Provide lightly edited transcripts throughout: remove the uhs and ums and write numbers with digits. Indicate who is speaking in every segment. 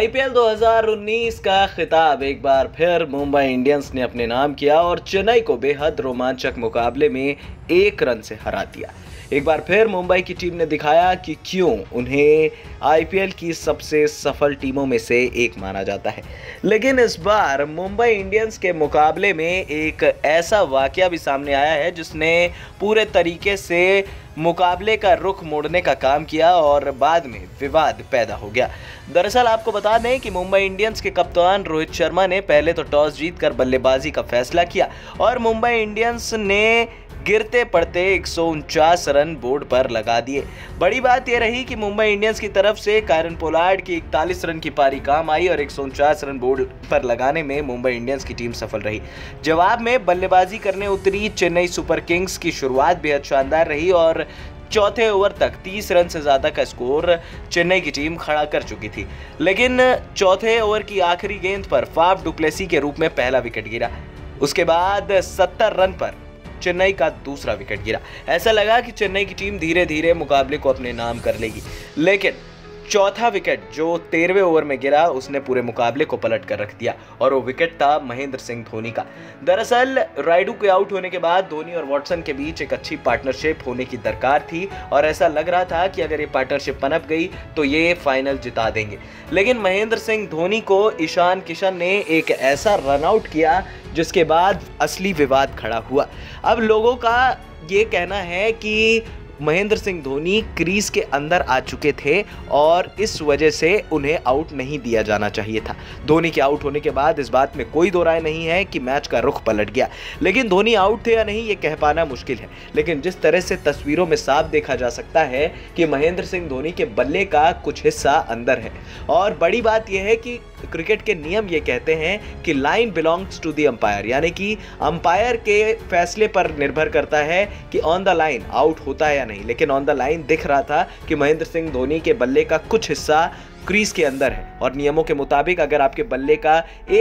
Speaker 1: IPL 2019 का खिताब एक बार फिर मुंबई इंडियंस ने अपने नाम किया और चेन्नई को बेहद रोमांचक मुकाबले में 1 रन से हरा दिया। एक बार फिर मुंबई की टीम ने दिखाया कि क्यों उन्हें आईपीएल की सबसे सफल टीमों में से एक माना जाता है। लेकिन इस बार मुंबई इंडियंस के मुकाबले में एक ऐसा वाकया भी सामने आया है जिसने पूरे तरीके से मुकाबले का रुख मोड़ने का काम किया और बाद में विवाद पैदा हो गया। दरअसल आपको बता दें कि मुंबई इंडियंस के कप्तान रोहित शर्मा ने पहले तो टॉस जीतकर बल्लेबाजी का फैसला किया और मुंबई इंडियंस ने गिरते पड़ते 149 रन बोर्ड पर लगा दिए। बड़ी बात यह रही कि मुंबई इंडियंस की तरफ से कायरन पोलार्ड की 41 रन की पारी काम आई और 149 रन बोर्ड पर लगाने में मुंबई इंडियंस की टीम सफल रही। जवाब में बल्लेबाजी करने उतरी चेन्नई सुपर किंग्स की शुरुआत बेहद शानदार रही और चौथे ओवर तक 30 रन से ज्यादा का स्कोर चेन्नई की टीम खड़ा कर चुकी थी। लेकिन चौथे ओवर की आखिरी गेंद पर फाफ डुप्लेसी के रूप में पहला विकेट गिरा। उसके बाद 70 रन पर चेन्नई का दूसरा विकेट गिरा। ऐसा लगा कि चेन्नई की टीम धीरे धीरे मुकाबले को अपने नाम कर लेगी, लेकिन चौथा विकेट जो 13वें ओवर में गिरा उसने पूरे मुकाबले को पलट कर रख दिया और वो विकेट था महेंद्र सिंह धोनी का। दरअसल रायडू के आउट होने के बाद धोनी और वॉटसन के बीच एक अच्छी पार्टनरशिप होने की दरकार थी और ऐसा लग रहा था कि अगर ये पार्टनरशिप पनप गई तो ये फाइनल जिता देंगे। लेकिन महेंद्र सिंह धोनी को ईशान किशन ने एक ऐसा रन आउट किया जिसके बाद असली विवाद खड़ा हुआ। अब लोगों का ये कहना है कि महेंद्र सिंह धोनी क्रीज के अंदर आ चुके थे और इस वजह से उन्हें आउट नहीं दिया जाना चाहिए था। धोनी के आउट होने के बाद इस बात में कोई दो राय नहीं है कि मैच का रुख पलट गया, लेकिन धोनी आउट थे या नहीं ये कह पाना मुश्किल है। लेकिन जिस तरह से तस्वीरों में साफ देखा जा सकता है कि महेंद्र सिंह धोनी के बल्ले का कुछ हिस्सा अंदर है और बड़ी बात यह है कि क्रिकेट के नियम ये कहते हैं कि line belongs to the umpire, यानी कि अंपायर के फैसले पर निर्भर करता है कि ऑन द लाइन आउट होता है या नहीं। लेकिन ऑन द लाइन दिख रहा था कि महेंद्र सिंह धोनी के बल्ले का कुछ हिस्सा क्रीज के अंदर है और नियमों के मुताबिक अगर आपके बल्ले का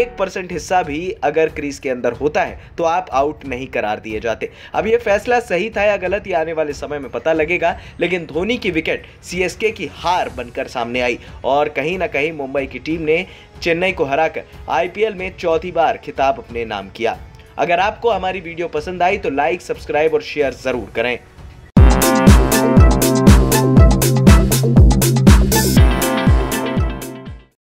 Speaker 1: 1% हिस्सा भी अगर क्रीज के अंदर होता है तो आप आउट नहीं करार दिए जाते। अब ये फैसला सही था या गलत ये आने वाले समय में पता लगेगा, लेकिन धोनी की विकेट सीएसके की हार बनकर सामने आई और कहीं ना कहीं मुंबई की टीम ने चेन्नई को हराकर आईपीएल में चौथी बार खिताब अपने नाम किया। अगर आपको हमारी वीडियो पसंद आई तो लाइक, सब्सक्राइब और शेयर जरूर करें।